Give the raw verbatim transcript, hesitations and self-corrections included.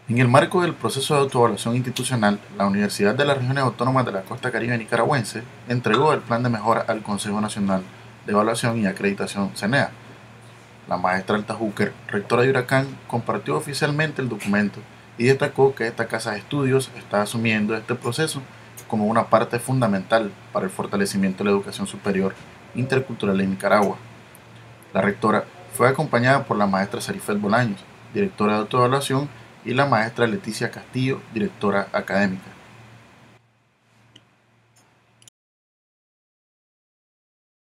En el marco del proceso de autoevaluación institucional, la Universidad de las Regiones Autónomas de la Costa Caribe Nicaragüense entregó el plan de mejora al Consejo Nacional de Evaluación y Acreditación CENEA. La maestra Alta Júquer, rectora de Huracán, compartió oficialmente el documento y destacó que esta casa de estudios está asumiendo este proceso como una parte fundamental para el fortalecimiento de la educación superior intercultural en Nicaragua. La rectora fue acompañada por la maestra Sarifet Bolaños, directora de autoevaluación, y la maestra Leticia Castillo, directora académica.